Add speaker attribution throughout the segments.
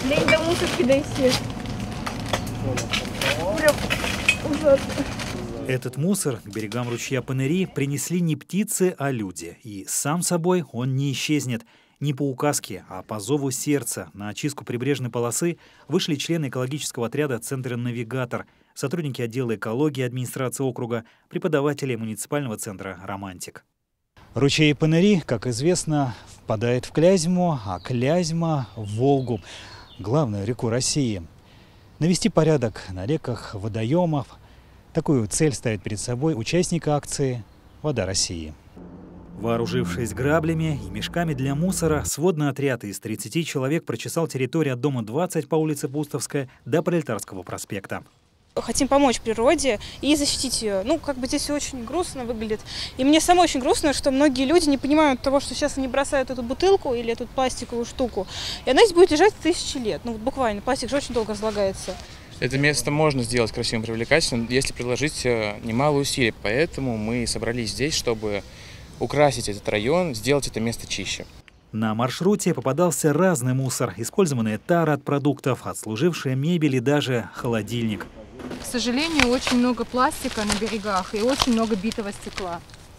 Speaker 1: Лень до мусорки дойти. Прям ужасно.
Speaker 2: Этот мусор к берегам ручья Панери принесли не птицы, а люди. И сам собой он не исчезнет. Не по указке, а по зову сердца на очистку прибрежной полосы вышли члены экологического отряда «Центра Навигатор», сотрудники отдела экологии администрации округа, преподаватели муниципального центра «Романтик». Ручей Панери, как известно, впадает в Клязьму, а Клязьма – в Волгу, главную реку России. Навести порядок на реках, водоемах – такую цель ставит перед собой участник акции «Вода России». Вооружившись граблями и мешками для мусора, сводный отряд из 30 человек прочесал территорию от дома 20 по улице Пустовская до Пролетарского проспекта.
Speaker 3: Хотим помочь природе и защитить ее. Здесь очень грустно выглядит. И мне самой очень грустно, что многие люди не понимают того, что сейчас они бросают эту бутылку или эту пластиковую штуку, и она здесь будет лежать тысячи лет. Буквально, пластик же очень долго разлагается.
Speaker 4: Это место можно сделать красивым, привлекательным, если приложить немало усилий. Поэтому мы собрались здесь, чтобы украсить этот район, сделать это место чище.
Speaker 2: На маршруте попадался разный мусор, использованная тара от продуктов, отслужившая мебель и даже холодильник.
Speaker 5: К сожалению, очень много пластика на берегах и очень много битого стекла.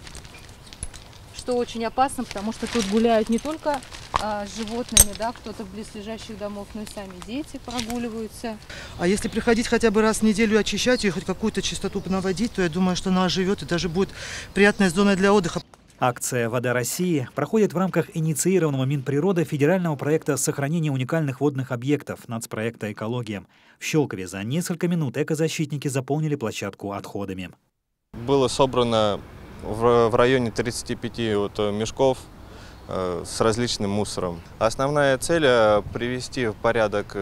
Speaker 5: Что очень опасно, потому что тут гуляют не только с животными, кто-то в близлежащих домов, но и сами дети прогуливаются.
Speaker 6: А если приходить хотя бы раз в неделю очищать ее, хоть какую-то чистоту наводить, то я думаю, что она оживет и даже будет приятной зоной для отдыха.
Speaker 2: Акция «Вода России» проходит в рамках инициированного Минприроды федерального проекта сохранения уникальных водных объектов нацпроекта «Экология». В Щелкове за несколько минут экозащитники заполнили площадку отходами.
Speaker 7: Было собрано в районе 35 мешков с различным мусором. Основная цель – привести в порядок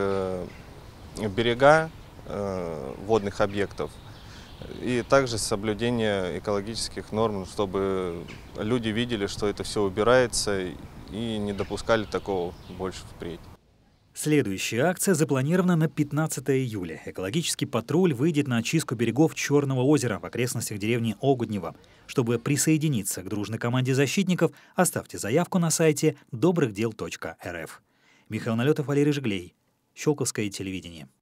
Speaker 7: берега водных объектов и также соблюдение экологических норм, чтобы люди видели, что это все убирается и не допускали такого больше впредь.
Speaker 2: Следующая акция запланирована на 15 июля. Экологический патруль выйдет на очистку берегов Черного озера в окрестностях деревни Огуднево. Чтобы присоединиться к дружной команде защитников, оставьте заявку на сайте добрыхдел.рф. Михаил Налетов, Валерий Жиглей. Щелковское телевидение.